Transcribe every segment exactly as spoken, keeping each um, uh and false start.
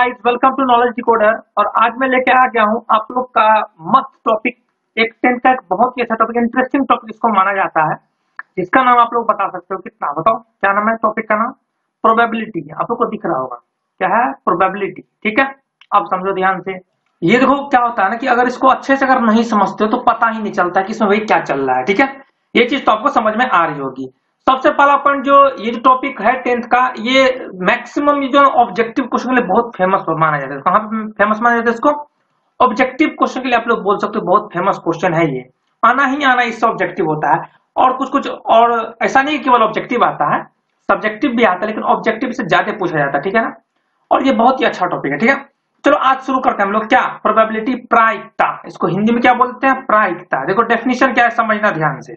Guys, welcome to knowledge decoder. और आज मैं लेके आ गया हूँ आप लोग का मस्त टॉपिक, एक टेंथ का एक बहुत ही अच्छा टॉपिक, इंटरेस्टिंग टॉपिक इसको माना जाता है, जिसका नाम आप लोग बता सकते हो। कितना बताओ, क्या नाम है टॉपिक का? नाम प्रोबेबिलिटी। आप लोग को दिख रहा होगा क्या है, प्रोबेबिलिटी। ठीक है, अब समझो ध्यान से। ये देखो क्या होता है ना कि अगर इसको अच्छे से अगर नहीं समझते हो तो पता ही नहीं चलता कि इसमें भाई क्या चल रहा है। ठीक है, ये चीज तो आपको समझ में आ रही होगी। सबसे पहला पॉइंट, जो ये जो टॉपिक है टेंथ का, ये मैक्सिमम ये जो ऑब्जेक्टिव क्वेश्चन के लिए बहुत फेमस माना जाता है। कहाँ पे फेमस माना जाता है इसको? ऑब्जेक्टिव क्वेश्चन के लिए आप लोग बोल सकते हो बहुत फेमस क्वेश्चन है ये। आना ही आना इससे ऑब्जेक्टिव होता है। और कुछ कुछ और ऐसा नहीं केवल ऑब्जेक्टिव आता है, सब्जेक्टिव भी आता है, लेकिन ऑब्जेक्टिव से ज्यादा पूछा जाता है। ठीक है ना, और ये बहुत ही अच्छा टॉपिक है। ठीक है, चलो आज शुरू करते हैं हम लोग। क्या प्रोबेबिलिटी, प्रायिकता, इसको हिंदी में क्या बोलते हैं? प्रायिकता। देखो डेफिनेशन क्या है, समझना ध्यान से।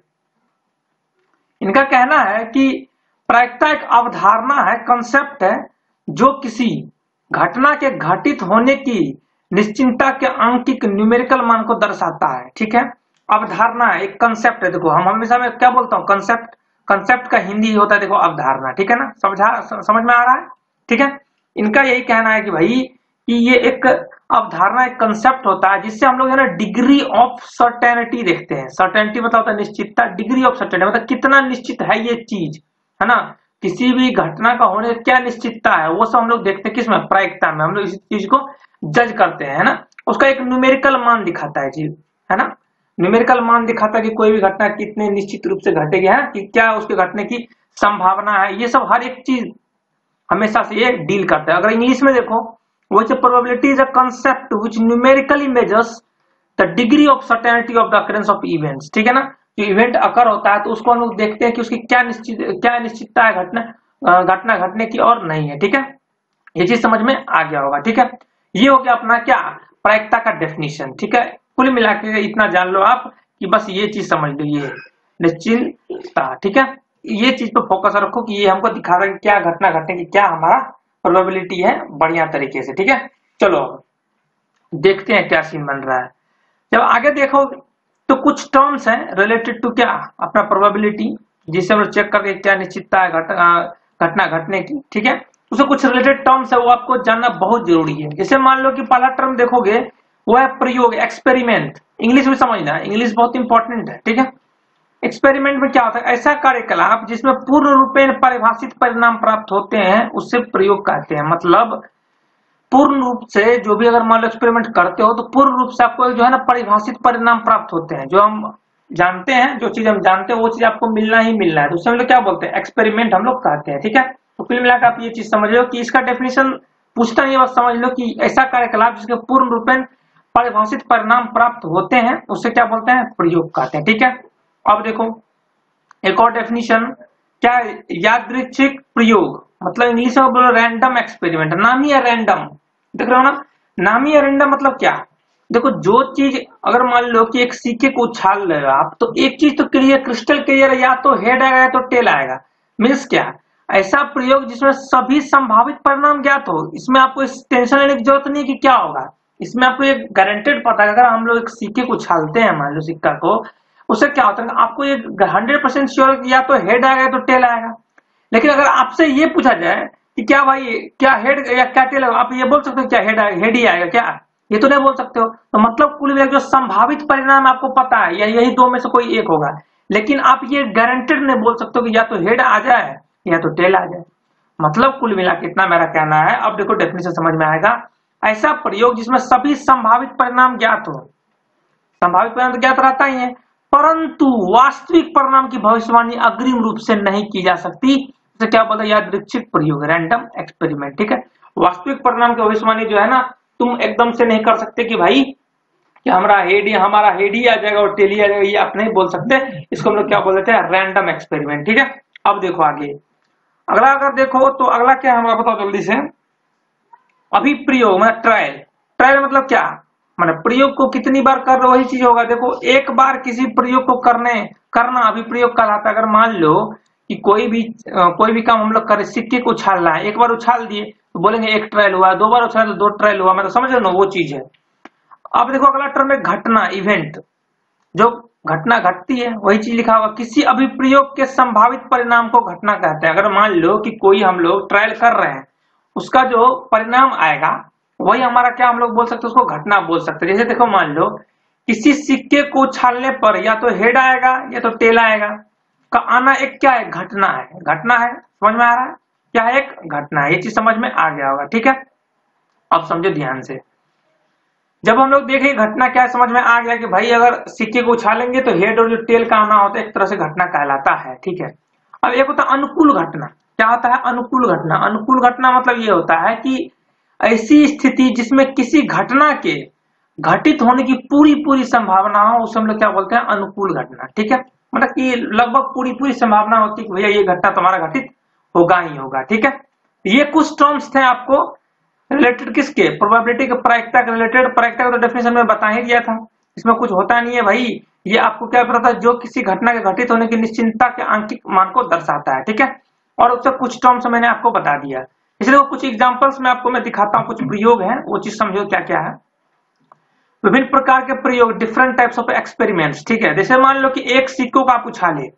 इनका कहना है कि प्रायिकता एक अवधारणा है, कंसेप्ट है, जो किसी घटना के घटित होने की निश्चितता के अंकित न्यूमेरिकल मान को दर्शाता है। ठीक है, अवधारणा है, एक कंसेप्ट है। देखो हम हमेशा में क्या बोलता हूँ, कंसेप्ट। कंसेप्ट का हिंदी होता है देखो अवधारणा। ठीक है ना, समझा समझ में आ रहा है? ठीक है, इनका यही कहना है कि भाई कि ये एक अवधारणा, एक कंसेप्ट होता है जिससे हम लोग है ना डिग्री ऑफ सर्टेनिटी देखते हैं। सर्टेनिटी मतलब होता है निश्चितता, डिग्री ऑफ सर्टेनिटी मतलब कितना निश्चित है ये चीज, है ना। किसी भी घटना का होने क्या निश्चितता है, वो सब हम लोग देखते हैं किसमें? प्रायिकता में। हम लोग इस चीज को जज करते हैं, है ना। उसका एक न्यूमेरिकल मान दिखाता है चीज, है ना। न्यूमेरिकल मान दिखाता है कि कोई भी घटना कितने निश्चित रूप से घटेगी, है कि क्या उसके घटने की संभावना है। ये सब हर एक चीज हमेशा से ये डील करता है। अगर इंग्लिश में देखो, which probability is a concept which numerically measures the degree of certainty of the occurrence of events। ठीक है ना, जो इवेंट अकर होता है तो उसको हम लोग देखते हैं कि उसकी क्या निश्चित क्या निश्चितता है घटना घटना घटने की और नहीं है। ठीक है, ये चीज समझ में आ गया होगा। ठीक है, ये हो गया अपना क्या, प्रायिकता का डेफिनेशन। ठीक है, कुल मिला के इतना जान लो आप कि बस ये चीज समझ लो, ये निश्चितता। ठीक है, ये चीज पे फोकस रखो कि ये हमको दिखा रहा है कि क्या घटना घटने की क्या हमारा प्रोबेबिलिटी है बढ़िया तरीके से। ठीक है, चलो देखते हैं क्या सीन बन रहा है। जब आगे देखो तो कुछ टर्म्स हैं रिलेटेड टू क्या, अपना प्रोबेबिलिटी, जिससे हम लोग चेक करके क्या निश्चितता है घटना घटने की। ठीक है, उससे कुछ रिलेटेड टर्म्स है, वो आपको जानना बहुत जरूरी है। जैसे मान लो कि पहला टर्म देखोगे वो है प्रयोग, एक्सपेरिमेंट। इंग्लिश में समझना, इंग्लिश बहुत इंपॉर्टेंट है। ठीक है, एक्सपेरिमेंट में क्या होता है? ऐसा कार्यकलाप जिसमें पूर्ण रूपेण परिभाषित परिणाम प्राप्त होते हैं, उससे प्रयोग कहते हैं। मतलब पूर्ण रूप से जो भी अगर मान लो एक्सपेरिमेंट करते हो तो पूर्ण रूप से आपको जो है ना परिभाषित परिणाम प्राप्त होते हैं। जो हम जानते हैं, जो चीज हम जानते हैं वो चीज आपको मिलना ही मिलना है, तो उससे हम लोग क्या बोलते हैं? एक्सपेरिमेंट हम लोग कहते हैं। ठीक है, तो कुल मिलाकर आप ये चीज समझ लो कि इसका डेफिनेशन पूछता नहीं है, बस समझ लो कि ऐसा कार्यकलाप जिसके पूर्ण रूपेण परिभाषित परिणाम प्राप्त होते हैं, उससे क्या बोलते हैं? प्रयोग कहते हैं। ठीक है, अब देखो एक और डेफिनेशन क्या है, यादृच्छिक प्रयोग। मतलब इंग्लिश में बोलो रैंडम एक्सपेरिमेंट। नाम ही है रैंडम, देख रहे हो ना, नाम ही है रैंडम। मतलब क्या, देखो जो चीज अगर मान लो कि एक सिक्के को उछाल रहे हो आप, तो एक चीज तो क्लियर, क्रिस्टल क्लियर, या तो हेड आएगा या तो टेल आएगा। मीन्स क्या, ऐसा प्रयोग जिसमें सभी संभावित परिणाम ज्ञात हो। इसमें आपको इस टेंशन लेने की जरूरत नहीं कि क्या होगा, इसमें आपको एक गारंटेड पता है। अगर हम लोग एक सिक्के को उछालते हैं, मान लो सिक्का को, उससे क्या होता है आपको ये हंड्रेड परसेंट श्योर या तो हेड आएगा या तो टेल आएगा। लेकिन अगर आपसे ये पूछा जाए कि क्या भाई क्या हेड या क्या टेल आएगा, आप ये बोल सकते हो क्या हेड हेड ही आएगा क्या? ये तो नहीं बोल सकते हो। तो मतलब कुल मिलाकर जो संभावित परिणाम आपको पता है, या यही दो में से कोई एक होगा, लेकिन आप ये गारंटेड नहीं बोल सकते हो कि या तो हेड आ जाए या तो टेल आ जाए। मतलब कुल मिला के इतना मेरा कहना है। अब देखो डेफिनेशन समझ में आएगा। ऐसा प्रयोग जिसमें सभी संभावित परिणाम ज्ञात हो। संभावित परिणाम तो ज्ञात रहता ही है, परंतु वास्तविक परिणाम की भविष्यवाणी अग्रिम रूप से नहीं की जा सकती। इसे क्या बोलते हैं? यादृच्छिक प्रयोग, रैंडम एक्सपेरिमेंट। ठीक है, वास्तविक परिणाम की भविष्यवाणी जो है ना, तुम एकदम से नहीं कर सकते कि भाई कि हमारा हेड हमारा हेड ही आ जाएगा और टेल ही आ जाएगा, ये आप नहीं बोल सकते। इसको हम लोग क्या बोल देते हैं? Random experiment. ठीक है, अब देखो आगे अगला, अगर देखो तो अगला क्या है हमारा, बताओ जल्दी से। अभी प्रयोग मतलब ट्रायल। ट्रायल मतलब क्या, मतलब प्रयोग को कितनी बार कर रहे हो वही चीज होगा। देखो एक बार किसी प्रयोग को करने करना अभी प्रयोग कहलाता है। अगर मान लो कि कोई भी कोई भी काम हम लोग करें, सिक्के को उछालना है, एक बार उछाल दिए तो बोलेंगे एक ट्रायल हुआ, दो बार उछाल दो ट्रायल हुआ, मतलब समझ रहे हो, वो चीज है। अब देखो अगला टर्म है घटना, इवेंट। जो घटना घटती है वही चीज लिखा होगा। किसी अभिप्रयोग के संभावित परिणाम को घटना कहते हैं। अगर मान लो कि कोई हम लोग ट्रायल कर रहे हैं, उसका जो परिणाम आएगा वही हमारा क्या हम लोग बोल सकते हैं, उसको घटना बोल सकते हैं। जैसे देखो मान लो किसी सिक्के को उछालने पर या तो हेड आएगा या तो टेल आएगा, का आना एक क्या है, घटना है। घटना है, समझ में आ रहा है, क्या है, एक घटना है। ये चीज समझ में आ गया होगा, ठीक है। अब समझो ध्यान से, जब हम लोग देखें घटना क्या है, समझ में आ गया कि भाई अगर सिक्के को उछालेंगे तो हेड और जो टेल का आना होता है एक तरह से घटना कहलाता है, ठीक है। अब एक होता है अनुकूल घटना। क्या होता है अनुकूल घटना? अनुकूल घटना मतलब ये होता है कि ऐसी स्थिति जिसमें किसी घटना के घटित होने की पूरी पूरी संभावना हो, उसे हम लोग क्या बोलते हैं, अनुकूल घटना, ठीक है। मतलब कि लगभग पूरी पूरी संभावना होती है कि भैया ये घटना तुम्हारा घटित होगा ही होगा, ठीक है। ये कुछ टर्म्स थे आपको रिलेटेड किसके, प्रोबेबिलिटी के, प्रायिकता के रिलेटेड। प्रायिकता का तो डेफिनेशन में बता ही दिया था, इसमें कुछ होता नहीं है भाई। ये आपको क्या पता था, जो किसी घटना के घटित होने की निश्चितता के आंकिक मान को दर्शाता है, ठीक है। और उससे कुछ टर्म्स मैंने आपको बता दिया, इसलिए कुछ एग्जांपल्स में आपको मैं दिखाता हूँ, कुछ प्रयोग है, वो चीज समझो क्या क्या है। विभिन्न प्रकार के प्रयोग, डिफरेंट टाइप्स ऑफ एक्सपेरिमेंट्स, ठीक है। जैसे मान लो कि एक सिक्कों का आप उछाले,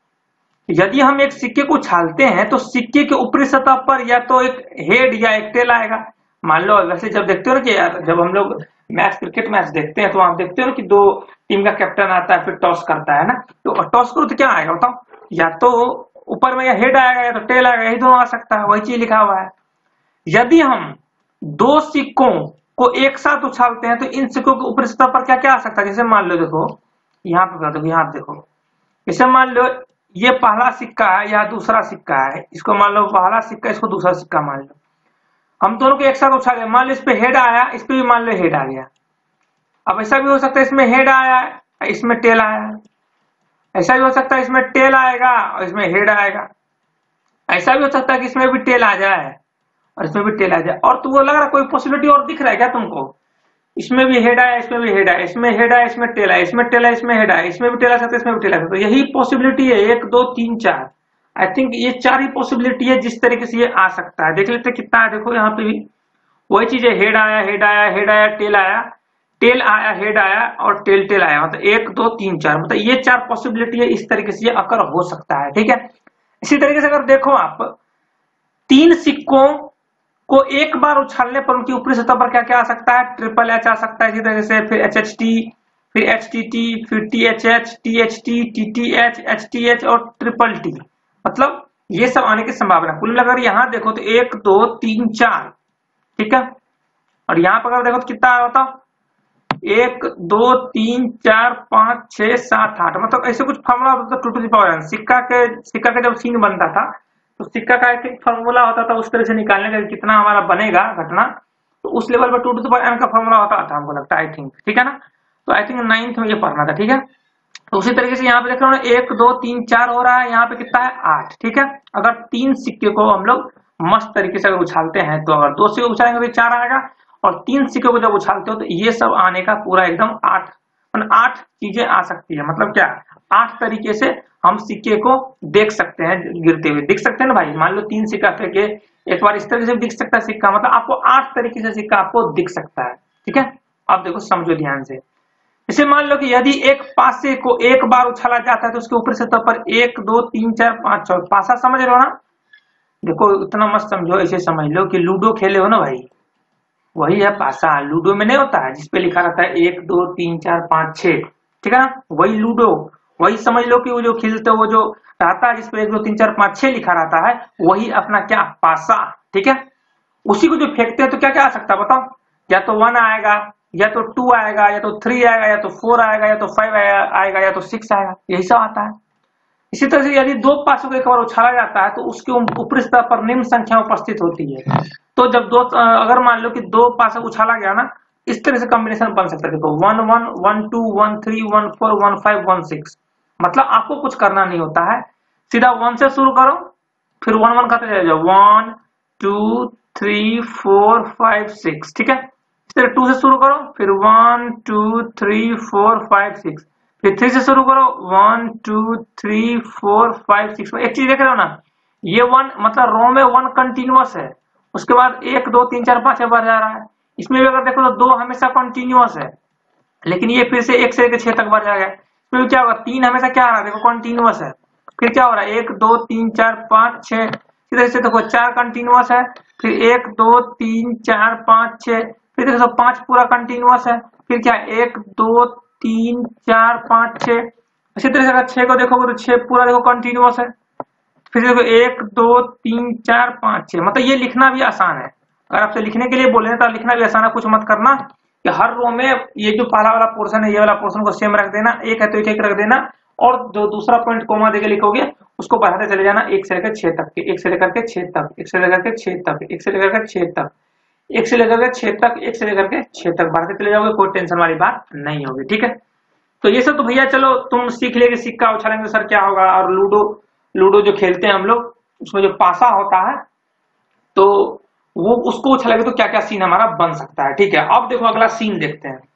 यदि हम एक सिक्के को उछालते हैं तो सिक्के के ऊपरी सतह पर या तो एक हेड या एक टेल आएगा। मान लो वैसे जब देखते हो ना कि यार जब हम लोग मैच, क्रिकेट मैच देखते हैं तो आप देखते हो ना कि दो टीम का कैप्टन आता है, फिर टॉस करता है ना, तो टॉस करो तो क्या आएगा बताओ, या तो ऊपर में या हेड आएगा या तो टेल आएगा, यही दोनों आ सकता है, वही चीज लिखा हुआ है। यदि हम दो सिक्कों को एक साथ उछालते हैं तो इन सिक्कों के ऊपरी सतह पर क्या क्या आ सकता है। जैसे मान लो देखो यहाँ पे, देखो यहाँ देखो, जैसे मान लो ये पहला सिक्का है, यह दूसरा सिक्का है, इसको मान लो पहला सिक्का, इसको दूसरा सिक्का मान लो, हम दोनों को एक साथ उछाले, मान लो इस पे हेड आया, इस पे भी मान लो हेड आ गया। अब ऐसा भी हो सकता है इसमें हेड आया इसमें टेल आया, ऐसा भी हो सकता है इसमें टेल आएगा और इसमें हेड आएगा, ऐसा भी हो सकता है कि इसमें भी टेल आ जाए और इसमें भी टेल आ जाए। और तो वो लग रहा कोई पॉसिबिलिटी और दिख रहा है क्या तुमको, इसमें भी हेड आया, इसमें भी हेड आया, इसमें हेड आया, इसमें टेल आया, इसमें टेल आया, इसमें हेड आया, इसमें भी टेल आ सकता है, इसमें भी टेल आ सकता है। यही पॉसिबिलिटी है, एक दो तीन चार, आई थिंक ये चार ही पॉसिबिलिटी है जिस तरीके से ये आ सकता है। देख लेते कितना है, देखो यहाँ पे भी वही चीज है, हेड आया, हेड आया, हेड आया, टेल आया, टेल आया, हेड आया और टेल टेल आया, मतलब एक दो तीन चार, मतलब ये चार पॉसिबिलिटी है, इस तरीके से ये अकर हो सकता है, ठीक है। इसी तरीके से अगर देखो आप तीन सिक्कों को एक बार उछालने पर उनकी ऊपरी सतह पर क्या क्या आ सकता है, ट्रिपल एच आ सकता है, इसी तरीके से फिर एच एच टी, फिर एच टी टी, फिर T H H, T H T, T T H, H T H और ट्रिपल टी, मतलब ये सब आने की संभावना। कुल मिलाकर यहाँ देखो तो एक दो तीन चार, ठीक है। और यहाँ पर अगर देखो तो कितना होता, एक दो तीन चार पांच छह सात आठ, मतलब ऐसे कुछ फॉर्मूला होता था two to the power n. सिक्का के सिक्का का जब सीन बनता था तो सिक्का का एक फॉर्मूला होता था उस तरह से निकालने का कितना हमारा बनेगा घटना, तो उस लेवल पर two to the power n का फॉर्मूला होता था, हमको लगता है आई थिंक, ठीक है ना। तो आई थिंक नाइन्थ में ये पढ़ना था, ठीक है। तो उसी तरीके से यहाँ पे देख रहे हो एक दो तीन चार हो रहा है, यहाँ पे कितना है आठ, ठीक है। अगर तीन सिक्के को हम लोग मस्त तरीके से अगर उछालते हैं तो अगर दो सिक्के उछालेंगे तो चार आएगा, और तीन सिक्के को जब उछालते हो तो ये सब आने का पूरा एकदम आठ, आठ चीजें आ सकती है। मतलब क्या, आठ तरीके से हम सिक्के को देख सकते हैं गिरते हुए, दिख सकते हैं ना भाई। मान लो तीन सिक्का फेंके, एक बार इस तरीके से दिख सकता है सिक्का, मतलब आपको आठ तरीके से सिक्का आपको दिख सकता है, ठीक है। अब देखो समझो ध्यान से, जैसे मान लो कि यदि एक पासे को एक बार उछाला जाता है तो उसके ऊपर सतह पर एक दो तीन चार पांच छह, पासा समझ रहे हो ना। देखो इतना मस्त समझो, ऐसे समझ लो कि लूडो खेले हो ना भाई, वही है पासा। लूडो में नहीं होता है जिसपे लिखा रहता है एक दो तीन चार पांच छह, ठीक है ना, वही लूडो, वही समझ लो कि वो जो खेलते हो वो जो रहता है जिसपे एक दो तीन चार पांच छह लिखा रहता है, वही अपना क्या पासा, ठीक है। उसी को जो फेंकते हैं तो क्या क्या आ सकता है बताओ, या तो वन आएगा, या तो टू आएगा, या तो थ्री आएगा, या तो फोर आएगा, या तो फाइव आएगा, या तो सिक्स आएगा, यही सब आता है। इसी तरह से यदि दो पासों को एक बार उछाला जाता है तो उसके ऊपरी सतह पर निम्न संख्या उपस्थित होती है। तो जब दो, अगर मान लो कि दो पासों को उछाला गया ना, इस तरह से कॉम्बिनेशन बन सकता है। देखो one one, one two, one three, one four, one five, one six, मतलब आपको कुछ करना नहीं होता है, सीधा वन से शुरू करो, फिर वन वन करते जाओ, one two three four five six, ठीक है। इस तरह टू से शुरू करो, फिर one two three four five six, फिर थ्री से शुरू करो, one two three four five six. एक चीज देख रहे हो ना, ये वन मतलब रो में वन कंटिन्यूअस है, उसके बाद एक दो तीन चार पांच बढ़ जा रहा है। इसमें भी अगर देखो तो दो हमेशा कंटिन्यूअस है, लेकिन ये फिर से एक से लेकर छह तक बढ़ जाएगा। इसमें क्या होगा, तीन हमेशा क्या आ रहा है, देखो कंटिन्यूअस है, फिर क्या हो रहा है, एक दो तीन चार पांच छह, इधर से देखो चार कंटिन्यूअस है, फिर एक दो तीन चार पांच छह, फिर देखो पांच पूरा कंटिन्यूअस है, फिर क्या एक दो तीन चार पांच छह, इसी तरह से अगर छह को देखोगे तो छह पूरा देखो कंटिन्यूअस है, फिर देखो एक दो तीन चार पांच छह, मतलब ये लिखना भी आसान है। अगर आपसे लिखने के लिए बोले तो लिखना भी आसान है, कुछ मत करना कि हर रो में ये जो पहला वाला पोर्शन है ये वाला पोर्शन को सेम रख देना, एक है तो एक एक रख देना, और जो दूसरा पॉइंट कोमा देके लिखोगे उसको बढ़ाते चले जाना एक से लेकर छह तक के, एक से लेकर के छह तक, एक से लेकर के छह तक, एक से लेकर के छह तक, एक से लेकर के छह तक, एक से लेकर के छह तक बढ़ाते चले जाओगे, कोई टेंशन वाली बात नहीं होगी। ठीक है, तो ये सब तो भैया चलो तुम सीख लेंगे, सिक्का उछालेंगे सर क्या होगा, और लूडो लूडो जो खेलते हैं हम लोग उसमें जो पासा होता है तो वो उसको उछालेंगे तो क्या क्या सीन हमारा बन सकता है। ठीक है, अब देखो अगला सीन देखते हैं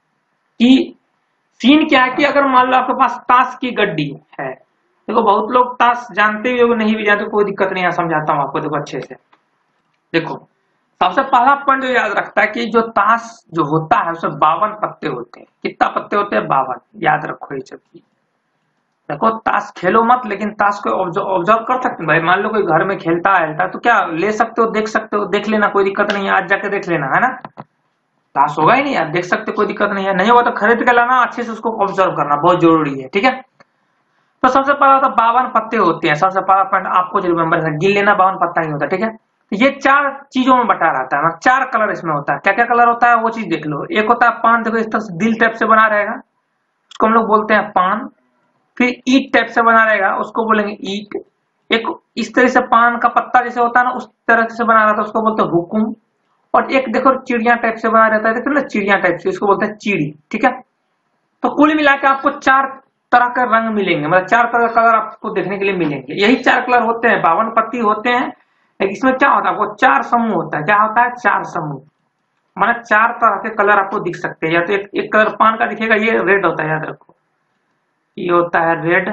कि सीन क्या है कि अगर मान लो आपके पास ताश की गड्डी है, देखो बहुत लोग ताश जानते भी हो नहीं भी जानते, कोई दिक्कत नहीं है, समझाता हूं आपको, देखो अच्छे से। देखो सबसे पहला पॉइंट जो याद रखता है कि जो ताश जो होता है उसमें बावन पत्ते होते हैं। कितना पत्ते होते हैं? बावन। याद रखो ये सब चीज। देखो ताश खेलो मत, लेकिन ताश को ऑब्जर्व कर सकते हैं भाई। मान लो कोई घर में खेलता है तो क्या ले सकते हो, देख सकते हो, देख लेना, कोई दिक्कत नहीं है, आज जाके देख लेना, है ना। ताश होगा ही नहीं यार, देख सकते कोई दिक्कत नहीं है, नहीं होगा तो खरीद के लाना, अच्छे से उसको ऑब्जर्व करना बहुत जरूरी है। ठीक है, तो सबसे पहला तो बावन पत्ते होते हैं। सबसे पहला पॉइंट आपको जो रिमेंबर है, गिन लेना, बावन पत्ता ही होता है। ठीक है, तो ये चार चीजों में बटा रहता है, चार कलर इसमें होता है। क्या क्या कलर होता है वो चीज देख लो। एक होता है पान, देखो इस तरह से दिल टाइप से बना रहेगा, उसको हम लोग बोलते हैं पान। फिर ईट टाइप से बना रहेगा, उसको बोलेंगे ईट। एक इस तरह से पान का पत्ता जैसे होता है ना, उस तरह से बना रहता है, उसको बोलते हैं हुकुम। और एक देखो चिड़िया टाइप से बना रहता है, देखो ना चिड़िया टाइप से, उसको बोलते हैं चिड़ी। ठीक है, तो कुल मिलाकर आपको चार तरह के रंग मिलेंगे, मतलब चार तरह का कलर आपको देखने के लिए मिलेंगे। यही चार कलर होते हैं, बावन पत्ती होते हैं। लेकिन इसमें क्या होता है, वो चार समूह होता है। क्या होता है? चार समूह, मतलब चार तरह के कलर आपको दिख सकते हैं। या तो एक, एक कलर पान का दिखेगा, ये रेड होता है, याद रखो, ये होता है रेड,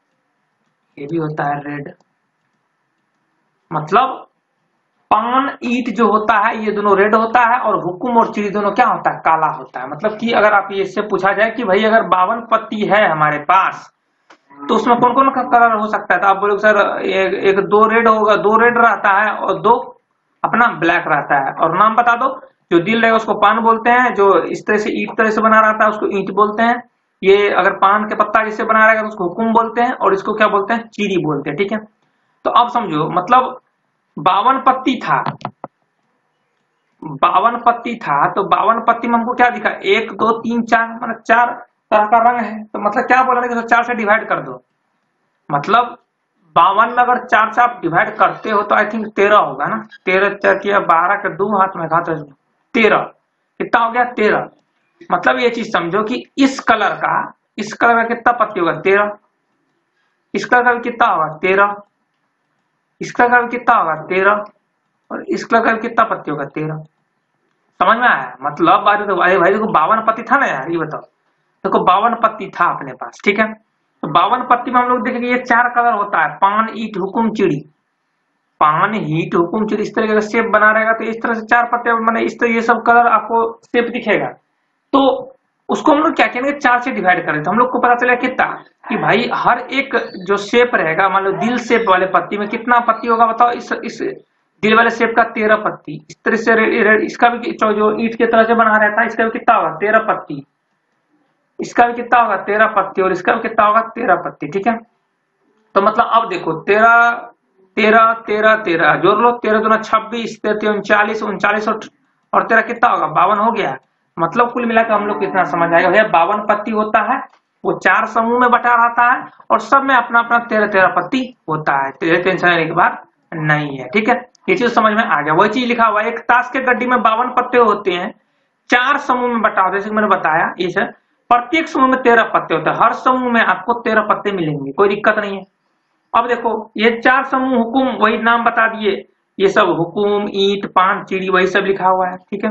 ये भी होता है रेड। मतलब पान ईट जो होता है ये दोनों रेड होता है, और हुकुम और चिड़ी दोनों क्या होता है? काला होता है। मतलब कि अगर आप ये इससे पूछा जाए कि भाई अगर बावन पत्ती है हमारे पास तो उसमें कौन कौन का कलर हो सकता है, तो आप बोलोगे सर एक, एक दो रेड होगा, दो रेड रहता है और दो अपना ब्लैक रहता है। और नाम बता दो, जो दिल रहेगा उसको पान बोलते हैं, जो इस तरह से ईट तरह से बना रहता है उसको ईंट बोलते हैं, ये अगर पान के पत्ता जिससे बना रहेगा तो उसको हुकुम बोलते हैं, और इसको क्या बोलते हैं? चीड़ी बोलते हैं। ठीक है, तो अब समझो, मतलब बावन पत्ती था, बावन पत्ती था तो बावन पत्ती में हमको क्या दिखा? एक दो तीन चार, मतलब चार तरह का रंग है। तो मतलब क्या बोला था कि चार से डिवाइड कर दो, मतलब बावन में अगर चार से आप डिवाइड करते हो तो आई थिंक तेरह होगा ना। तेरह चार किया बारह के दो हाथ में खाता है, तेरह। कितना हो गया? तेरह। मतलब ये चीज समझो कि इस कलर का इस कलर का कितना पत्ती होगा? तेरह। इस कलर का कितना होगा? तेरह। इस कलर का कितना होगा? तेरह। और इस कलर का कितना पत्ती होगा? तेरह। समझ में आया? मतलब बात तो भाई भाई देखो बावन पत्ती था ना यार, ये बताओ, देखो बावन पत्ती था अपने पास। ठीक है, तो बावन पत्ती में हम लोग देखेंगे ये चार कलर होता है, पान ईट हुकुम चिड़ी। पान हीट हुकुम चिड़ी इस तरह का शेप बना रहेगा, तो इस तरह से चार पत्ते, मैंने इस तरह ये सब कलर आपको शेप दिखेगा। तो उसको हम लोग क्या कहेंगे? चार से डिवाइड करें तो हम लोग को पता चला कितना कि भाई हर एक जो शेप रहेगा, मान लो दिल शेप वाले पत्ती में कितना पत्ती होगा बताओ? इस इस दिल वाले शेप का तेरह पत्ती। इस तरह से रे, रे, इसका भी जो ईट की तरह से बना रहता है, इसका भी कितना होगा? तेरह पत्ती। इसका भी कितना होगा? तेरह पत्ती। और इसका भी कितना होगा? तेरह पत्ती। ठीक है, तो मतलब अब देखो तेरह तेरह तेरह तेरह जोड़ लो, तेरह दूना छब्बीस, तेरह उनचालीस, उनचालीस और तेरह कितना होगा? बावन हो गया। मतलब कुल मिलाकर हम लोग कितना समझ आएगा भैया? बावन पत्ती होता है, वो चार समूह में बटा रहता है, और सब में अपना अपना तेरह तेरह पत्ती होता है। तेरह टेंशन लेने की बात नहीं है। ठीक है, ये चीज समझ में आ गया। वही चीज लिखा हुआ है, एक ताश के गड्डी में बावन पत्ते होते हैं, चार समूह में बटा होते हैं, जैसे मैंने बताया। इस प्रत्येक समूह में तेरह पत्ते होते हैं, हर समूह में आपको तेरह पत्ते मिलेंगे, कोई दिक्कत नहीं है। अब देखो ये चार समूह हुकुम, वही नाम बता दिए, ये सब हुकुम ईंट पान चिड़ी वही सब लिखा हुआ है। ठीक है,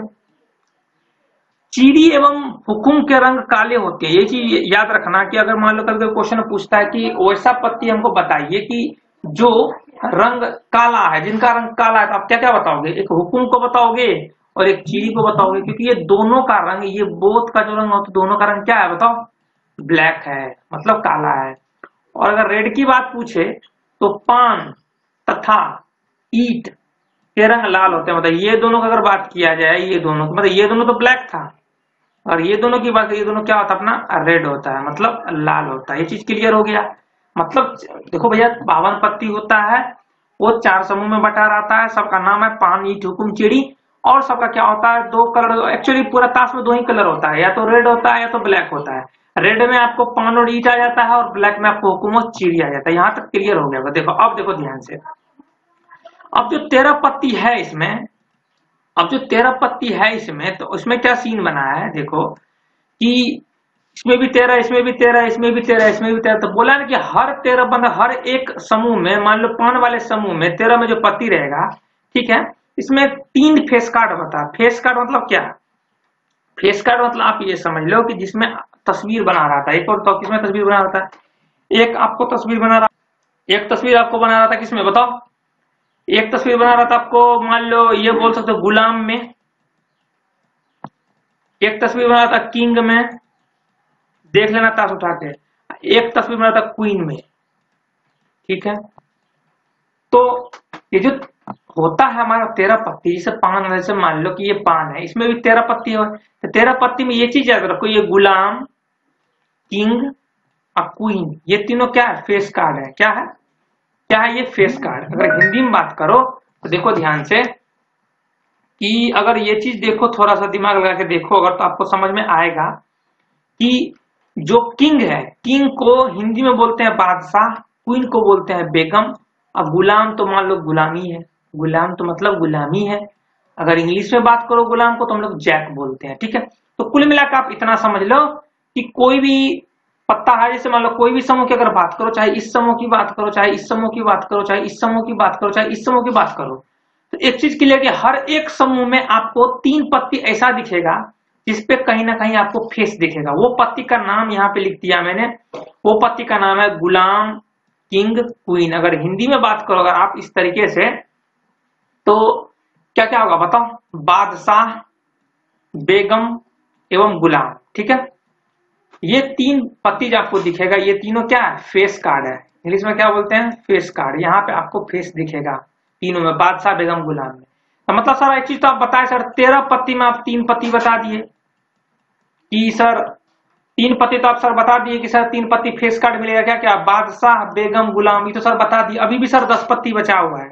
चिड़ी एवं हुकुम के रंग काले होते हैं, ये चीज याद रखना कि अगर मान लो कभी क्वेश्चन पूछता है कि वैसा पत्ती हमको बताइए कि जो रंग काला है, जिनका रंग काला है, तो आप क्या क्या बताओगे? एक हुकुम को बताओगे और एक चिड़ी को बताओगे, क्योंकि ये दोनों का रंग, ये बोथ का जो रंग होता है, दोनों का रंग क्या है बताओ? ब्लैक है, मतलब काला है। और अगर रेड की बात पूछे तो पान तथा ईट तेरह लाल होते हैं। मतलब ये दोनों की अगर बात किया जाए, ये दोनों मतलब ये दोनों तो ब्लैक था, और ये दोनों की बात, ये दोनों क्या होता है अपना रेड होता है, मतलब लाल होता है। ये चीज क्लियर हो गया। मतलब देखो भैया, बावन पत्ती होता है, वो चार समूह में बटा रहता है, सबका नाम है पान, ईंट, हुकुम, चिड़ी। और सबका क्या होता है, दो कलर। एक्चुअली पूरा ताश में दो ही कलर होता है, या तो रेड होता है या तो ब्लैक होता है। रेड में आपको पान और ईंट आ जाता है, और ब्लैक में आपको हुकुम और चिड़ी आ जाता है। यहाँ तक क्लियर हो गया। देखो अब देखो ध्यान से, अब जो तेरह पत्ती है इसमें, अब जो तेरह पत्ती है इसमें, तो उसमें क्या सीन बना है देखो, कि इसमें भी तेरह, इसमें भी तेरह, इसमें भी तेरह, इसमें भी तेरह। तो बोला ना कि हर तेरह बंद हर एक समूह में, मान लो पान वाले समूह में तेरह में जो पत्ती रहेगा, ठीक है, इसमें तीन फेस कार्ड होता है। फेस कार्ड मतलब क्या? फेस कार्ड मतलब आप ये समझ लो कि जिसमें तस्वीर बना रहा था। एक और तो किसमें तस्वीर बना रहा था? एक आपको तस्वीर बना रहा, एक तस्वीर आपको बना रहा था किसमें बताओ? एक तस्वीर बना रहा था आपको, मान लो ये बोल सकते हो गुलाम में। एक तस्वीर बना रहा था किंग में, देख लेना ताश उठा के। एक तस्वीर बना था क्वीन में, ठीक है। तो ये जो होता है हमारा तेरह पत्ती, जैसे पान, वैसे मान लो कि ये पान है, इसमें भी तेरह पत्ती है। तो तेरह पत्ती में ये चीज याद रखो, ये गुलाम, किंग और क्वीन, ये तीनों क्या है? फेस कार्ड है। क्या है? क्या है ये? Face card. अगर हिंदी में बात करो तो देखो ध्यान से, कि अगर ये चीज देखो, थोड़ा सा दिमाग लगा के देखो अगर, तो आपको समझ में आएगा कि जो किंग है, किंग को हिंदी में बोलते हैं बादशाह, क्वीन को बोलते हैं बेगम, अब गुलाम तो मान लो गुलामी है, गुलाम तो मतलब गुलामी है। अगर इंग्लिश में बात करो गुलाम को तो हम लोग जैक बोलते हैं, ठीक है। तो कुल मिलाकर आप इतना समझ लो कि कोई भी पत्ता है, जैसे मान लो कोई भी समूह की अगर बात करो, चाहे इस समूह की बात करो, चाहे इस समूह की बात करो, चाहे इस समूह की बात करो, चाहे इस समूह की बात करो, तो एक चीज क्लियर कि हर एक समूह में आपको तीन पत्ती ऐसा दिखेगा जिसपे कहीं ना कहीं आपको फेस दिखेगा। वो पत्ती का नाम यहाँ पे लिख दिया मैंने, वो पत्ती का नाम है गुलाम, किंग, क्वीन। अगर हिंदी में बात करो अगर आप इस तरीके से, तो क्या क्या होगा बताओ? बादशाह, बेगम एवं गुलाम, ठीक है। ये तीन पत्ती जो आपको दिखेगा, ये तीनों क्या है? फेस कार्ड है। इंग्लिश में क्या बोलते हैं? Face card. यहाँ पे आपको फेस दिखेगा तीनों में, बादशाह, बेगम, गुलाम में। तो मतलब सर एक चीज तो आप बताए सर, तेरह पत्ती में आप तीन पत्ती बता दिए कि सर तीन पत्ती, तो आप सर बता दिए कि सर तीन पत्ती फेस कार्ड मिलेगा। क्या क्या? बादशाह, बेगम, गुलाम, ये तो सर बता दिए। अभी भी सर दस पत्ती बचा हुआ है,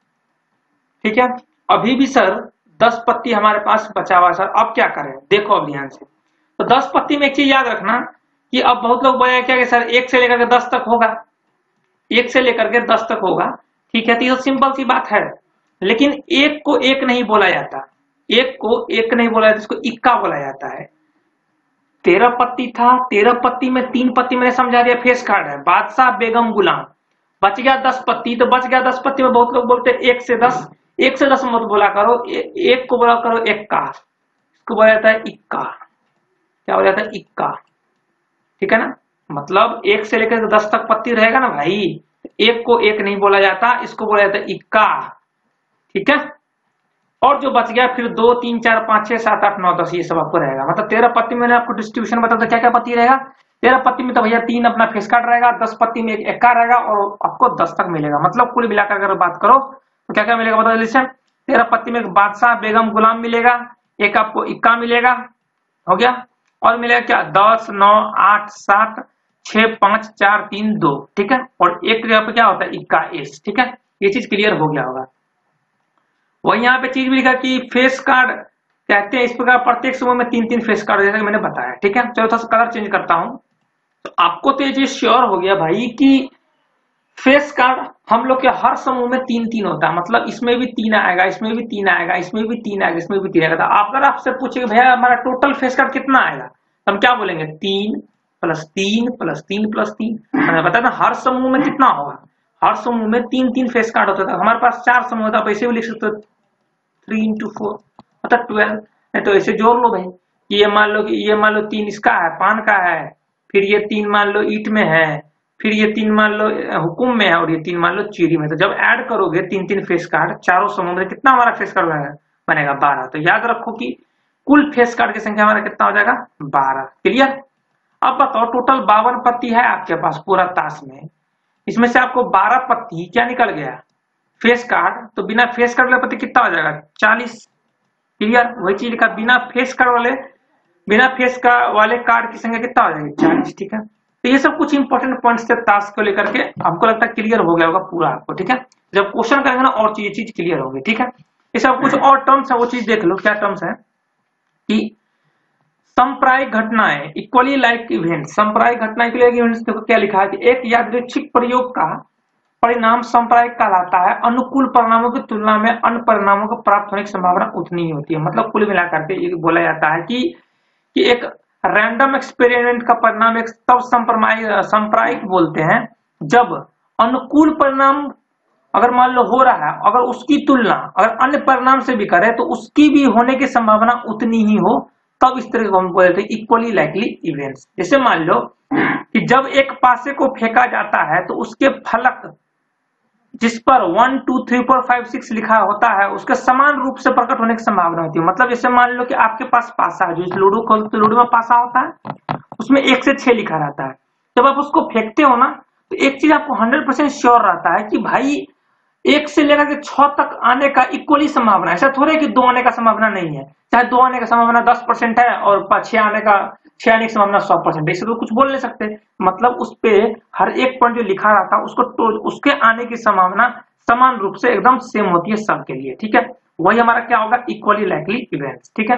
ठीक है। अभी भी सर दस पत्ती हमारे पास बचा हुआ है सर। अब क्या करें देखो अब ध्यान से। तो दस पत्ती में एक चीज याद रखना कि अब बहुत लोग बोले क्या कि सर एक से लेकर के दस तक होगा, एक से लेकर के दस तक होगा, ठीक है। तो ये सिंपल सी बात है, लेकिन एक को एक नहीं बोला जाता, एक को एक नहीं बोला जाता, इसको इक्का बोला जाता है। तेरह पत्ती था, तेरह पत्ती में तीन पत्ती मैंने समझा दिया फेस कार्ड है, बादशाह, बेगम, गुलाम। बच गया दस पत्ती, तो बच गया दस पत्ती में बहुत लोग बोलते हैं एक से दस, एक से दस मत बोला करो, ए, एक को बोला करो इक्का, इसको बोला जाता है इक्का। क्या हो जाता है? इक्का, ठीक है ना। मतलब एक से लेकर दस तक पत्ती रहेगा ना भाई, एक को एक नहीं बोला जाता, इसको बोला जाता है इक्का, ठीक है। और जो बच गया फिर दो, तीन, चार, पांच, छह, सात, आठ, नौ, दस, ये सब आपको रहेगा। मतलब तेरह पत्ती में मैंने आपको डिस्ट्रीब्यूशन बताया था क्या क्या पत्ती रहेगा। तेरह पत्ती में तो भैया तीन अपना फेस कार्ड रहेगा, दस पत्ती में एक इक्का रहेगा, और आपको दस तक मिलेगा। मतलब कुल मिलाकर अगर बात करो तो क्या क्या मिलेगा बता दीजिए। तेरह पत्ती में एक बादशाह, बेगम, गुलाम मिलेगा, एक आपको इक्का मिलेगा, हो गया। और मिलेगा क्या? दस, नौ, आठ, सात, छह, पांच, चार, तीन, दो, ठीक है। और एक जगह पे क्या होता है? इक्का, एस, ठीक है। ये चीज क्लियर हो गया होगा। वही यहाँ पे चीज भी लिखा कि फेस कार्ड कहते हैं इस प्रकार प्रत्येक समूह में तीन तीन फेस कार्ड, जैसा कि मैंने बताया, ठीक है। चलो थोड़ा सा कलर चेंज करता हूं, तो आपको तो ये चीज श्योर हो गया भाई कि फेस कार्ड हम लोग के हर समूह में तीन तीन होता है। मतलब इसमें भी तीन आएगा, इसमें भी तीन आएगा, इसमें भी तीन आएगा, इसमें भी तीन आएगा। तो अगर आपसे पूछे भैया हमारा टोटल फेस कार्ड कितना आएगा, तो हम क्या बोलेंगे? तीन प्लस तीन प्लस तीन प्लस तीन। हमें पता था हर समूह में कितना होगा, हर समूह में तीन तीन फेस कार्ड होता था। हमारे पास चार समूह होता, आप ऐसे भी लिख सकते हो थ्री इंटू फोर मतलब ट्वेल्व। नहीं तो ऐसे जोड़ लो भाई कि ये मान लो कि ये मान लो तीन इसका है, पान का है, फिर ये तीन मान लो ईट में है, फिर ये तीन मान लो हुकुम में है, और ये तीन मान लो चीरी में। तो जब ऐड करोगे तीन तीन फेस कार्ड चारों समूह में, कितना हमारा फेस कार्ड बनेगा? बनेगा बारह। तो याद रखो कि कुल फेस कार्ड की संख्या हमारा कितना हो जाएगा? बारह। क्लियर? अब बताओ टोटल बावन पत्ती है आपके पास पूरा ताश में, इसमें से आपको बारह पत्ती क्या निकल गया? फेस कार्ड, तो बिना फेस कार्ड वाले पति कितना हो जाएगा चालीस। क्लियर, वही चीज लिखा बिना फेस कार्ड वाले बिना फेस का वाले कार्ड की संख्या कितना हो जाएगी चालीस। ठीक है, तो ये सब कुछ इंपॉर्टेंट पॉइंट्स थे टास्क को लेकर के, हमको लगता है क्लियर हो गया होगा पूरा आपको। ठीक है, जब क्वेश्चन करेंगे ना और चीज चीज क्लियर होगी। ठीक है, ये सब कुछ और टर्म्स है, वो चीज देख लो क्या टर्म्स है कि सांप्रायिक घटनाएं इक्वली लाइक इवेंट। सांप्रायिक घटना इक्वली लाइक इवेंट्स देखो क्या लिखा है कि एक यादृच्छिक प्रयोग का परिणाम सांप्रायिक कहलाता है, अनुकूल परिणामों की तुलना में अन्य परिणामों को प्राप्त होने की संभावना उतनी ही होती है। मतलब कुल मिलाकर के ये बोला जाता है कि कि एक रैंडम एक्सपेरिमेंट का परिणाम एक तब सांप्रायिक बोलते हैं जब अनुकूल परिणाम अगर मान लो हो रहा है, अगर उसकी तुलना अगर अन्य परिणाम से भी करे तो उसकी भी होने की संभावना उतनी ही हो, तब इस तरह को हम बोलते हैं इक्वली लाइकली इवेंट्स। जैसे मान लो कि जब एक पासे को फेंका जाता है तो उसके फलक जिस पर one two three four five six लिखा होता है उसके समान रूप से प्रकट होने की संभावना होती है। मतलब जैसे मान लो कि आपके पास पासा है, जो इस लूडो खोल तो लूडो में पासा होता है, उसमें एक से छह लिखा रहता है। जब आप उसको फेंकते हो ना तो एक चीज आपको हंड्रेड परसेंट श्योर रहता है कि भाई एक से लेकर के छह तक आने का इक्वली संभावना। ऐसा थोड़ा है कि दो आने का संभावना नहीं है, चाहे दो आने का संभावना दस परसेंट है और छह आने का छह आने की संभावना सौ परसेंट है, इसे तो कुछ बोल नहीं सकते। मतलब उस पे हर एक पॉइंट जो लिखा रहा था उसको तो उसके आने की संभावना समान रूप से एकदम सेम होती है सबके लिए। ठीक है, वही हमारा क्या होगा इक्वली लाइकली इवेंट्स। ठीक है,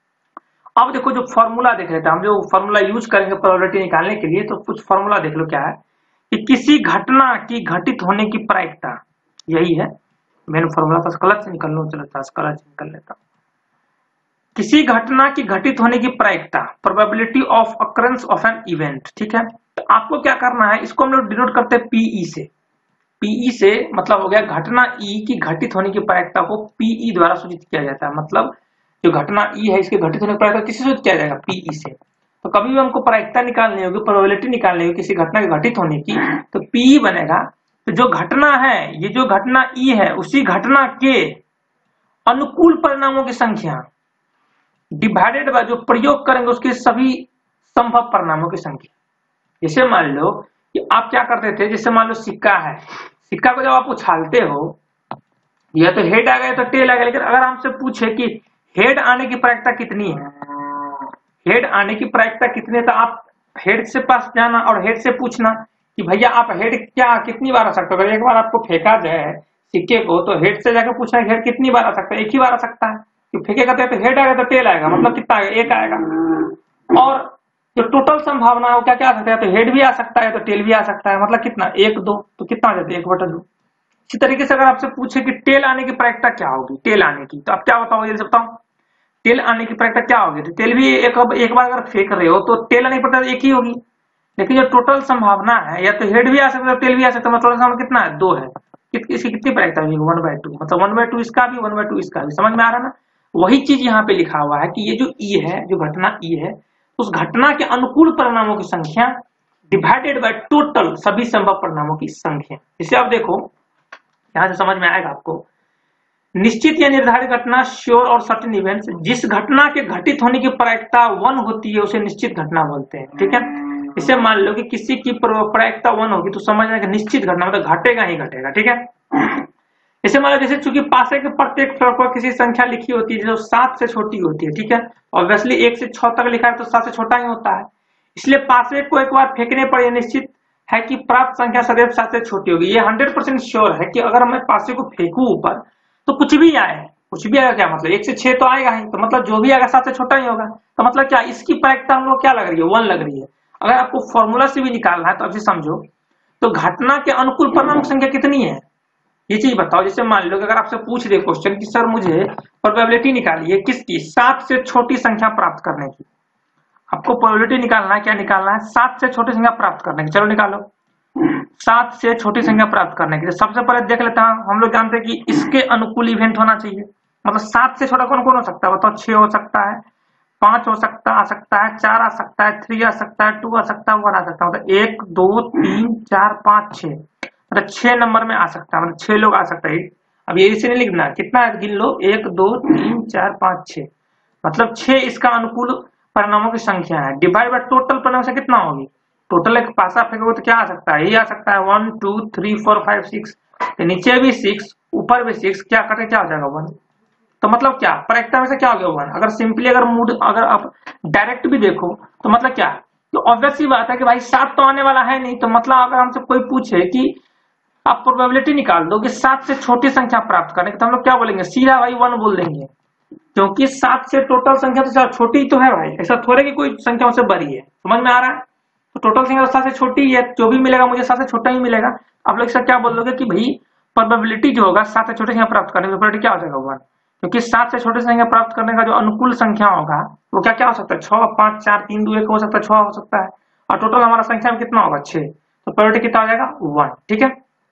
अब देखो जो फॉर्मूला देख रहे थे हम, जो फॉर्मूला यूज करेंगे प्रोबेबिलिटी निकालने के लिए, तो कुछ फॉर्मूला देख लो क्या है कि किसी घटना की घटित होने की प्रायिकता, यही है मेन फॉर्मूला। तो कलर से निकल लो, चलो कलर से निकल लेता हूं। किसी घटना की घटित होने की प्रायिकता, probability of occurrence of an event. ठीक है, तो आपको क्या करना है, इसको हम लोग डिनोट करते हैं पीई से। पीई से मतलब हो गया घटना ई की घटित होने की प्रायिकता को पीई द्वारा सूचित किया जाता है। मतलब जो घटना ई है इसके घटित होने की प्रायिकता किससे सूचित किया जाएगा पीई से। तो कभी भी हमको प्रायिकता निकालनी होगी, प्रोबेबिलिटी निकालनी होगी किसी घटना की घटित होने की, तो पीई बनेगा। तो जो घटना है, ये जो घटना ई है, उसी घटना के अनुकूल परिणामों की संख्या डिवाइडेड बाय जो प्रयोग करेंगे उसके सभी संभव परिणामों की संख्या। जैसे मान लो कि आप क्या करते थे, जैसे मान लो सिक्का है, सिक्का को जब आप उछालते हो या तो हेड आ गया तो टेल आ गया, लेकिन अगर हमसे पूछे कि हेड आने की प्रायिकता कितनी है, हेड आने की प्रायिकता कितनी है, तो आप हेड से पास जाना और हेड से पूछना कि भैया आप हेड क्या कितनी बार आ सकते हो। अगर एक बार आपको फेंका जाए सिक्के को तो हेड से जाकर पूछना हेड कितनी बार आ सकता है, एक ही बार आ सकता है। कि फेंकेगा तो हेड आएगा तो टेल आएगा, मतलब कितना आएगा, एक आएगा। और जो टोटल संभावना है वो क्या क्या आ सकता है, तो हेड भी आ सकता है तो टेल भी आ सकता है, मतलब कितना एक दो, तो कितना आ जाता है एक बटा दो। इसी तरीके से अगर आपसे पूछे कि टेल आने की प्रायिकता क्या होगी, टेल आने की, तो आप क्या बताओगे, जल्दी बताओ टेल आने की प्रायिकता क्या होगी। तो टेल भी एक एक बार अगर फेंक रहे हो तो टेल आने की प्रायिकता एक ही होगी, लेकिन जो टोटल संभावना है या तो हेड भी आ सकता है टेल भी आ सकता है, मतलब संभावना कितना है दो है। इसकी कितनी प्रायिकता होगी वन बाय टू, मतलब वन बाय टू इसका भी वन बाय टू इसका भी। समझ में आ रहा है ना। वही चीज यहाँ पे लिखा हुआ है कि ये जो ई है, जो घटना ई है, उस घटना के अनुकूल परिणामों की संख्या डिवाइडेड बाय टोटल सभी संभव परिणामों की संख्या। इसे आप देखो यहां से समझ में आएगा आपको। निश्चित या निर्धारित घटना, श्योर और सर्टेन इवेंट्स, जिस घटना के घटित होने की प्रायिकता वन होती है उसे निश्चित घटना बोलते हैं। ठीक है, इसे मान लो कि किसी की प्रायिकता वन होगी तो समझना कि निश्चित घटना मतलब घटेगा ही घटेगा। ठीक है, इसे मान लो जैसे चूंकि पासे के प्रत्येक फ्लोर पर किसी संख्या लिखी होती है जो सात से छोटी होती है। ठीक है, ऑब्वियसली एक से छह तक लिखा है तो सात से छोटा ही होता है, इसलिए पासे को एक बार फेंकने पर यह निश्चित है कि प्राप्त संख्या सदैव सात से छोटी होगी। ये हंड्रेड परसेंट श्योर है कि अगर मैं पासे को फेंकू ऊपर तो कुछ भी आए, कुछ भी आएगा, क्या मतलब एक से छह तो आएगा ही, तो मतलब जो भी आएगा सात से छोटा ही होगा। तो मतलब क्या इसकी प्रायिकता हम लोग क्या लग रही है, वन लग रही है। अगर आपको फॉर्मूला से भी निकालना है तो अभी समझो, तो घटना के अनुकूल परिणाम की संख्या कितनी है ये चीज बताओ। जैसे मान लो कि अगर आपसे पूछ रहे क्वेश्चन कि सर मुझे प्रोबेबिलिटी निकालिए किसकी, सात से छोटी संख्या प्राप्त करने की। आपको प्रोबेबिलिटी निकालना है, क्या निकालना है, सात से छोटी संख्या प्राप्त करने की। चलो निकालो, सात से छोटी संख्या प्राप्त करने की। तो सबसे पहले देख लेते हैं, हम लोग जानते हैं कि इसके अनुकूल इवेंट होना चाहिए। मतलब सात से छोटा कौन कौन हो सकता है बताओ। छह हो सकता है, पांच हो सकता आ सकता है, चार आ सकता है, थ्री आ सकता है, टू आ सकता है, वन आ सकता है। मतलब एक दो तीन चार पांच छह, मतलब छह नंबर में आ सकता है, मतलब छह लोग आ सकता है। अब ये इसे नहीं लिखना, कितना है गिन लो, एक दो तीन चार पांच छह, मतलब छह इसका अनुकूल परिणामों की संख्या है। डिवाइड बाय टोटल परिणाम से कितना होगी, टोटल एक पासा फेंकोगे तो क्या आ सकता है, ये आ सकता है one two three four five six, तो नीचे भी सिक्स ऊपर में सिक्स क्या कटे क्या हो जाएगा वन। तो मतलब क्या प्रायिकता में से क्या हो गया वन। अगर सिंपली अगर मूड अगर आप डायरेक्ट भी देखो तो मतलब क्या, तो ऑब्वियस सी बात है कि भाई सात तो आने वाला है नहीं। तो मतलब अगर हमसे कोई पूछे कि आप प्रोबेबिलिटी निकाल दो कि सात से छोटी संख्या प्राप्त करने की, तो हम लोग क्या बोलेंगे, सीधा भाई वन बोल देंगे, क्योंकि सात से टोटल संख्या तो छोटी तो है भाई, ऐसा थोड़े कि कोई संख्या उससे बड़ी है। समझ में आ रहा है। तो टोटल संख्या सात से छोटी है, जो भी मिलेगा मुझे सात से छोटा ही मिलेगा। आप लोग इसका क्या बोल दोगे कि भाई प्रोबेबिलिटी जो होगा सात से छोटी संख्या प्राप्त करने की प्रोबेबिलिटी क्या हो जाएगा वन, क्योंकि सात से छोटी संख्या प्राप्त करने का जो अनुकूल संख्या होगा वो क्या क्या हो सकता है, छह, पांच, चार, तीन, दो, एक हो सकता है, छह हो सकता है, और टोटल हमारा संख्या में कितना होगा, छह। तो प्रोबेबिलिटी कितना हो जाएगा, वन। ठीक है।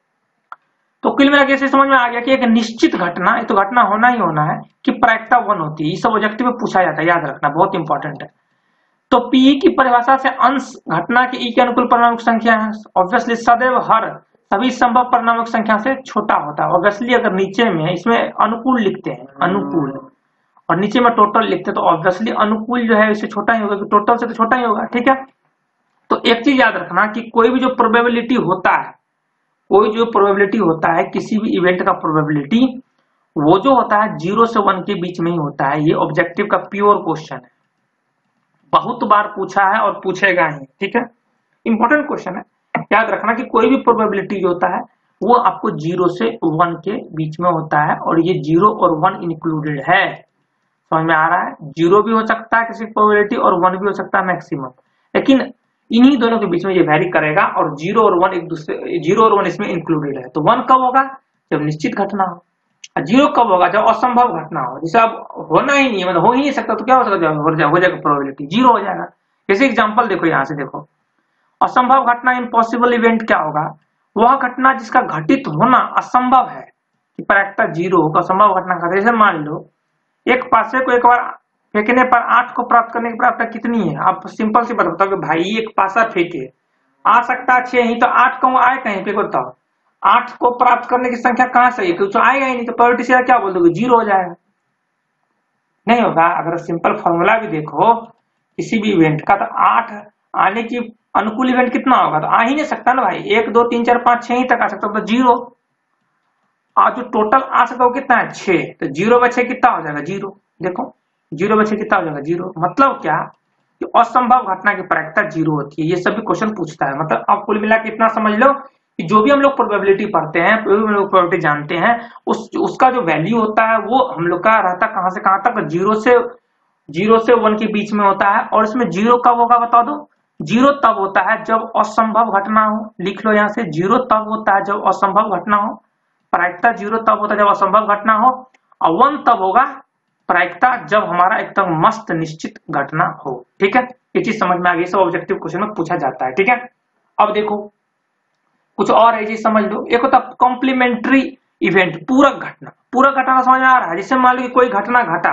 तो कुल मिला के समझ में आ गया कि एक निश्चित घटना, एक तो घटना होना ही होना है कि प्रायिकता वन होती है। ये सब ऑब्जेक्टिव में पूछा जाता है, याद रखना, बहुत इंपॉर्टेंट है। तो पी की परिभाषा से अंश घटना के ई के अनुकूल परिणामक संख्या है। ऑब्वियसली सदैव हर सभी संभव परिणामक संख्या से छोटा होता है। ऑब्वियसली अगर नीचे में इसमें अनुकूल लिखते हैं, अनुकूल, और नीचे में टोटल लिखते हैं, तो ऑब्वियसली अनुकूल जो है इससे छोटा ही होगा, कि टोटल से तो छोटा ही होगा। ठीक है। तो एक चीज याद रखना कि कोई भी जो प्रोबेबिलिटी होता है, कोई जो प्रोबेबिलिटी होता है किसी भी इवेंट का प्रोबेबिलिटी, वो जो होता है जीरो से वन के बीच में ही होता है। ये ऑब्जेक्टिव का प्योर क्वेश्चन है, बहुत बार पूछा है और पूछेगा ही। ठीक है। इंपॉर्टेंट क्वेश्चन है, याद रखना कि कोई भी प्रोबेबिलिटी जो होता है वो आपको जीरो से वन के बीच में होता है, और ये जीरो और वन इंक्लूडेड है। समझ में आ रहा है। जीरो भी हो सकता है किसी प्रोबेबिलिटी और वन भी हो सकता है मैक्सिमम, लेकिन इन्हीं दोनों के बीच में ये वैरी करेगा, और जीरो और वन एक दूसरे, जीरो और वन इसमें इंक्लूडेड है। तो वन कब होगा, जब निश्चित घटना हो। जीरो कब होगा, जब असंभव घटना हो, जैसे अब होना ही नहीं है, मतलब हो ही नहीं सकता, तो क्या हो सकता है, हो जाएगा प्रोबेबिलिटी जीरो हो जाएगा। जैसे एग्जांपल देखो, यहां से देखो, असंभव घटना इम्पॉसिबल इवेंट क्या होगा, वह घटना जिसका घटित होना असंभव है, कि प्रायिकता जीरो होगा असंभव घटना का। जैसे मान लो एक पासे को एक बार फेंकने पर आठ को प्राप्त करने की प्राप्यता कितनी है। आप सिंपल सी बात बताओ कि भाई एक पासा फेंके, आ सकता है छह ही, तो आठ कहूँ आए कहीं पे, बताओ आठ को प्राप्त करने की संख्या कहां से है, कुछ आएगा ही नहीं। तो प्रोबेबिलिटी से क्या बोल दोगे, जीरो हो जाएगा, नहीं होगा। अगर सिंपल फॉर्मूला भी देखो किसी भी इवेंट का, तो आठ आने की अनुकूल इवेंट कितना होगा, तो आ ही नहीं सकता ना भाई, एक, दो, तीन, चार, पांच, छह ही तक आ सकता, तो जीरो। और जो टोटल आ सकता है कितना है, छह। तो जीरो बचे कितना हो जाएगा, जीरो। देखो जीरो बचे कितना हो जाएगा, जीरो। मतलब क्या कि असंभव घटना की प्रायिकता जीरो होती है। ये सभी क्वेश्चन पूछता है। मतलब आप कुल मिला के इतना समझ लो कि जो भी हम लोग प्रोबेबिलिटी पढ़ते हैं, जो भी हम लोग प्रोबेबिलिटी जानते हैं, उस उसका जो वैल्यू होता है वो हम लोग का रहता कहां से कहां तक, जीरो से जीरो से वन के बीच में होता है। और इसमें जीरो कब होगा बता दो, जीरो तब होता है जब असंभव घटना हो। लिख लो यहां से, जीरो तब होता है जब असंभव घटना हो। प्रायिकता जीरो तब होता है जब असंभव घटना हो, और वन तब होगा प्रायिकता जब हमारा एकदम मस्त निश्चित घटना हो। ठीक है। ये चीज समझ में आ गई, सब ऑब्जेक्टिव क्वेश्चन में पूछा जाता है। ठीक है। अब देखो कुछ और है, चीज समझ लो। एक होता कॉम्प्लीमेंट्री इवेंट, पूरक घटना। पूरक घटना समझ में आ रहा है। जैसे मान लो कि कोई घटना घटा,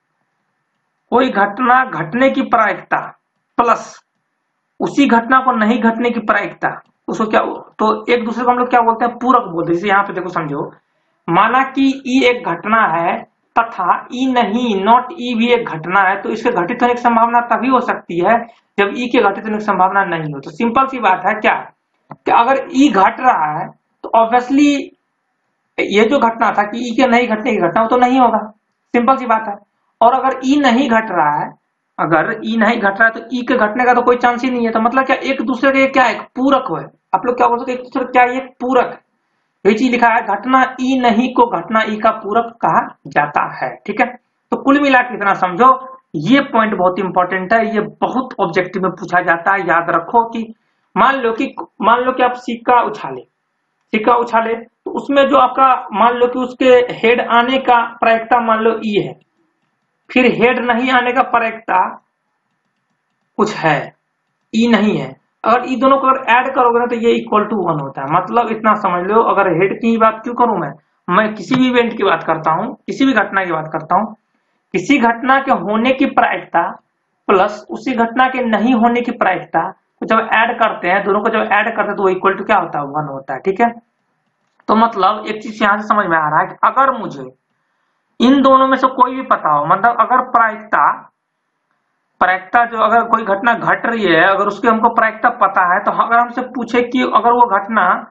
कोई घटना घटने की प्रायिकता प्लस उसी घटना को नहीं घटने की प्रायिकता, उसको क्या, तो एक दूसरे को हम लोग क्या बोलते हैं, पूरक बोलते हैं। जैसे यहाँ पे देखो समझो, माना कि ई एक घटना है तथा ई नहीं, नॉट ई भी एक घटना है, तो इसके घटित होने की संभावना तभी हो सकती है जब ई के घटित होने की संभावना नहीं हो। तो सिंपल सी बात है क्या, कि अगर ई घट रहा है तो ऑब्वियसली ये जो घटना था कि ई के नहीं घटने की घटना, वो तो नहीं होगा, सिंपल सी बात है। और अगर ई नहीं घट रहा है, अगर ई नहीं घट रहा है तो ई के घटने का तो कोई चांस ही नहीं है। तो मतलब क्या, एक दूसरे के क्या, एक पूरक है। आप लोग क्या बोल सकते, एक दूसरे क्या, ये पूरक है। ये चीज लिखा है, घटना ई नहीं को घटना ई का पूरक कहा जाता है। ठीक है। तो कुल मिला के इतना समझो, ये पॉइंट बहुत इंपॉर्टेंट है, ये बहुत ऑब्जेक्टिव में पूछा जाता है। याद रखो कि मान लो कि मान लो कि आप सिक्का उछाले, सिक्का उछाले तो उसमें जो आपका मान लो कि उसके हेड आने का प्रायिकता मान लो ई है, फिर हेड नहीं आने का प्रायिकता कुछ है, ई नहीं है। अगर ई दोनों को अगर ऐड करोगे ना तो ये इक्वल टू वन होता है। मतलब इतना समझ लो, अगर हेड की बात क्यों करूं मैं मैं किसी भी इवेंट की बात करता हूं, किसी भी घटना की बात करता हूं, किसी घटना के होने की प्रायिकता प्लस उसी घटना के नहीं होने की प्रायिकता को जब ऐड करते हैं, दोनों को जब ऐड करते हैं तो वो इक्वल टू क्या होता है, वन होता है। ठीक है। तो मतलब एक चीज यहां से समझ में आ रहा है कि अगर मुझे इन दोनों में से कोई भी पता हो, मतलब अगर प्रायिकता प्रायिकता जो अगर कोई घटना घट रही है, अगर उसकी हमको प्रायिकता पता है, तो अगर हमसे पूछे कि अगर वो घटना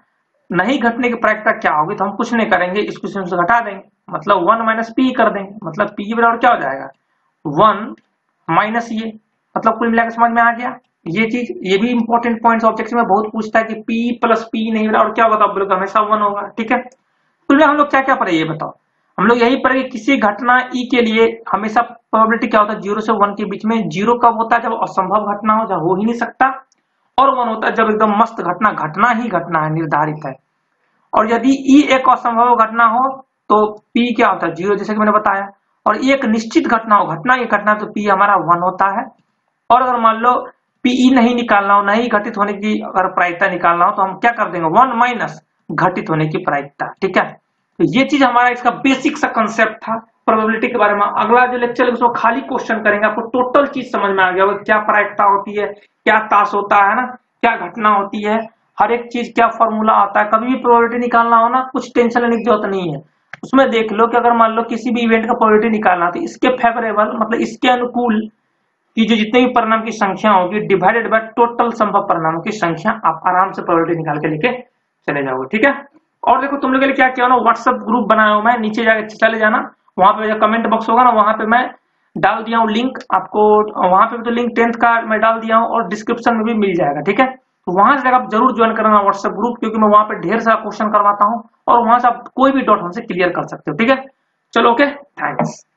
नहीं घटने की प्रायिकता क्या होगी, तो हम कुछ नहीं करेंगे, इसको से घटा देंगे, मतलब वन माइनस पी कर देंगे, मतलब पी बराबर क्या हो जाएगा, वन माइनस ये, मतलब कुल मिलाकर समझ में आ गया ये चीज। ये भी इंपॉर्टेंट पॉइंट्स ऑब्जेक्ट में बहुत पूछता है कि पी प्लस पी नहीं बराबर क्या होगा, तो आप बोलोगे हमेशा वन होगा, ठीक है। तो हम लोग क्या क्या पढ़े ये बताओ, हम लोग यही पढ़े कि किसी घटना ई के लिए हमेशा प्रोबेबिलिटी क्या होता है, जीरो से वन के बीच में। जीरो कब होता है, जब असंभव घटना हो, जब हो ही नहीं सकता, और वन होता है जब एकदम मस्त घटना घटना ही घटना है, निर्धारित है। और यदि ई एक असंभव घटना हो तो पी क्या होता है, जीरो, जैसे कि मैंने बताया। और एक निश्चित घटना हो, घटना ही घटना, तो पी हमारा वन होता है। और अगर मान लो पीई नहीं निकालना हो, नहीं घटित होने की अगर प्रायिकता निकालना हो, तो हम क्या कर देंगे, वन माइनस घटित होने की प्रायिकता, ठीक है। तो ये चीज हमारा इसका बेसिक सा कंसेप्ट था प्रोबेबिलिटी के बारे में। अगला जो लेक्चर है उसमें खाली क्वेश्चन करेंगे, आपको टोटल चीज समझ में आ गया होगा, क्या प्रायिकता होती है, क्या तास होता है ना, क्या घटना होती है, हर एक चीज क्या फॉर्मूला आता है। कभी भी प्रोबेबिलिटी निकालना हो ना, कुछ टेंशन लेने की जरूरत नहीं है। उसमें देख लो कि अगर मान लो किसी भी इवेंट का प्रोबेबिलिटी निकालना, तो इसके फेवरेबल मतलब इसके अनुकूल कि जो जितने भी परिणाम की संख्या होगी डिवाइडेड बाय टोटल संभव परिणामों की संख्या, आप आराम से प्रोबेबिलिटी निकाल के लेके चले जाओगे, ठीक है। और देखो तुम लोग के लिए क्या किया ना, व्हाट्सएप ग्रुप बनाया हूं मैं, नीचे जाके चले जाना, वहां पे जो कमेंट बॉक्स होगा ना, वहां पे मैं डाल दिया हूँ लिंक आपको, वहां पे तो लिंक टेंथ का मैं डाल दिया हूँ, और डिस्क्रिप्शन में भी मिल जाएगा, ठीक है। तो वहां से आप जरूर ज्वाइन करना व्हाट्सएप ग्रुप, क्योंकि मैं वहां पे ढेर सारा क्वेश्चन करवाता हूँ, और वहां से आप कोई भी डाउट हमसे क्लियर कर सकते हो, ठीक है। चलो ओके, थैंक्स।